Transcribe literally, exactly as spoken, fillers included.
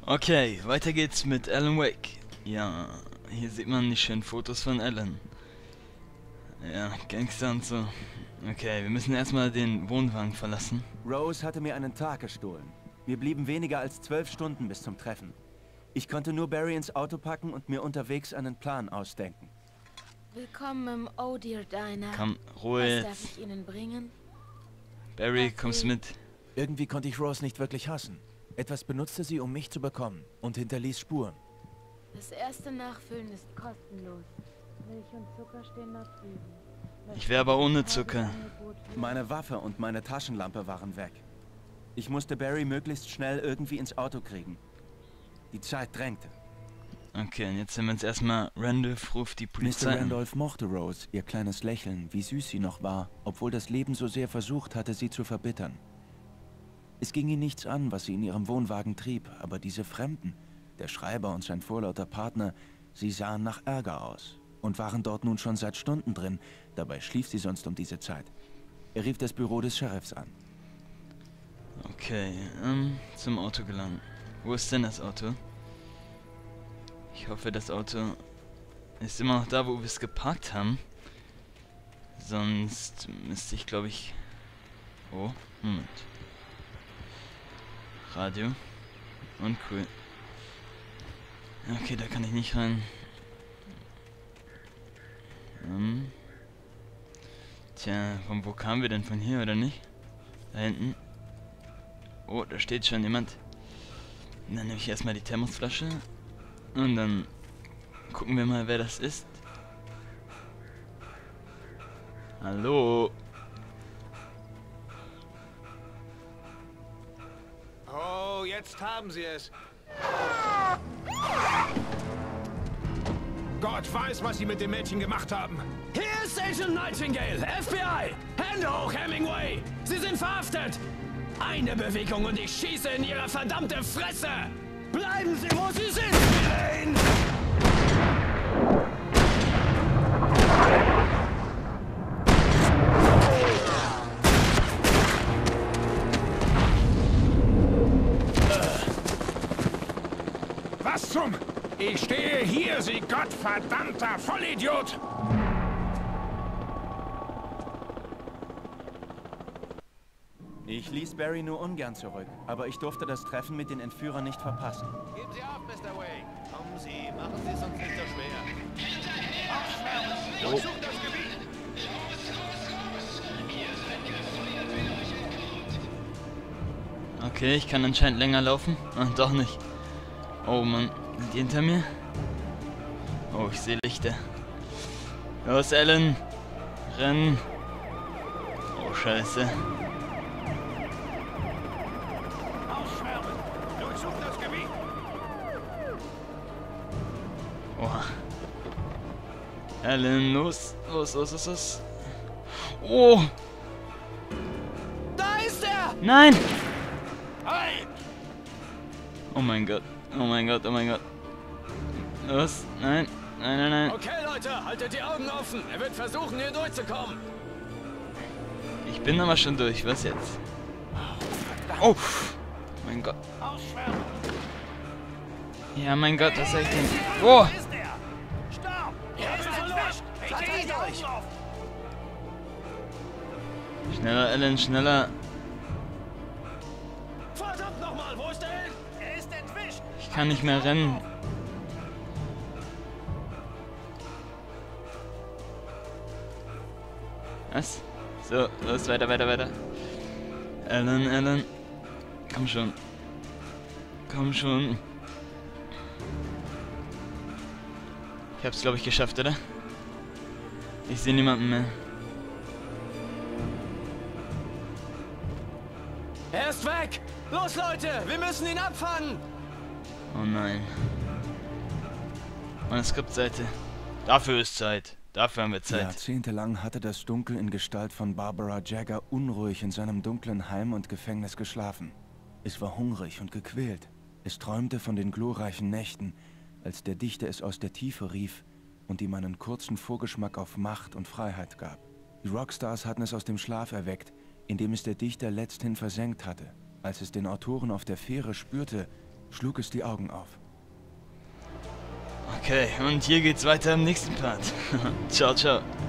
Okay, weiter geht's mit Alan Wake. Ja, hier sieht man die schönen Fotos von Alan. Ja, Gangster und so. Okay, wir müssen erstmal den Wohnwagen verlassen. Rose hatte mir einen Tag gestohlen. Wir blieben weniger als zwölf Stunden bis zum Treffen. Ich konnte nur Barry ins Auto packen und mir unterwegs einen Plan ausdenken. Willkommen im Oh Dear Diner. Komm, Ruhe Was jetzt. darf ich Ihnen bringen? Barry, Kaffee. kommst mit. Irgendwie konnte ich Rose nicht wirklich hassen. Etwas benutzte sie, um mich zu bekommen und hinterließ Spuren. Das erste Nachfüllen ist kostenlos. Milch und Zucker stehen nach drüben. Ich wäre aber ohne Zucker. Meine Waffe und meine Taschenlampe waren weg. Ich musste Barry möglichst schnell irgendwie ins Auto kriegen. Die Zeit drängte. Okay, und jetzt sind wir uns erstmal. Randolph ruft die Polizei Mister an. Randolph mochte Rose, ihr kleines Lächeln, wie süß sie noch war, obwohl das Leben so sehr versucht hatte, sie zu verbittern. Es ging ihn nichts an, was sie in ihrem Wohnwagen trieb, aber diese Fremden, der Schreiber und sein vorlauter Partner, sie sahen nach Ärger aus und waren dort nun schon seit Stunden drin, dabei schlief sie sonst um diese Zeit. Er rief das Büro des Sheriffs an. Okay, ähm, zum Auto gelangen. Wo ist denn das Auto? Ich hoffe, das Auto ist immer noch da, wo wir es geparkt haben. Sonst müsste ich, glaube ich... Oh, Moment. Radio. Und cool. Okay, da kann ich nicht rein. Ähm. Tja, von wo kamen wir denn? Von hier, oder nicht? Da hinten. Oh, da steht schon jemand. Und dann nehme ich erstmal die Thermosflasche. Und dann gucken wir mal, wer das ist. Hallo. Oh, jetzt haben sie es. Gott weiß, was sie mit dem Mädchen gemacht haben. Hier ist Agent Nightingale, F B I! Hände hoch, Hemingway! Sie sind verhaftet! Eine Bewegung und ich schieße in Ihre verdammte Fresse! Bleiben Sie, wo Sie sind, Elaine! Was zum... Ich stehe hier, Sie gottverdammter Vollidiot! Ich ließ Barry nur ungern zurück, aber ich durfte das Treffen mit den Entführern nicht verpassen. Geben Sie auf, Mister Wake. Kommen Sie, machen Sie es uns nicht so schwer. Aufschwärmen! Durchsucht das Gebiet! Okay, ich kann anscheinend länger laufen. Ah, doch nicht. Oh Mann, sind die hinter mir? Oh, ich sehe Lichter. Los, Alan! Rennen! Oh, scheiße. Aufschwärmen! Durchsucht das Gebiet! Oh. Alan, los! Los, los, los, los! Oh! Da ist er! Nein! Hey! Oh mein Gott. Oh mein Gott, oh mein Gott. Los, nein, nein, nein, nein. Okay, Leute, haltet die Augen offen. Er wird versuchen, hier durchzukommen. Ich bin aber schon durch, was jetzt? Oh! Mein Gott. Aufschwärmen! Ja, mein Gott, was soll ich denn? Oh! Ist er? Stopp! Er ist entwischt! Verteilt euch! Schneller, Alan, schneller. Verdammt nochmal, wo ist der Held? Er ist entwischt! Ich kann nicht mehr rennen. Was? So, los, weiter, weiter, weiter. Alan, Alan. Komm schon. Komm schon. Ich hab's, glaube ich, geschafft, oder? Ich sehe niemanden mehr. Er ist weg! Los, Leute, wir müssen ihn abfangen! Oh nein. Meine Skriptseite. Dafür ist Zeit. Dafür haben wir Zeit. Jahrzehntelang hatte das Dunkel in Gestalt von Barbara Jagger unruhig in seinem dunklen Heim und Gefängnis geschlafen. Es war hungrig und gequält. Es träumte von den glorreichen Nächten, als der Dichter es aus der Tiefe rief und ihm einen kurzen Vorgeschmack auf Macht und Freiheit gab. Die Rockstars hatten es aus dem Schlaf erweckt, indem es der Dichter letzthin versenkt hatte. Als es den Autoren auf der Fähre spürte, schlug es die Augen auf. Okay, und hier geht's weiter im nächsten Part. Ciao, ciao.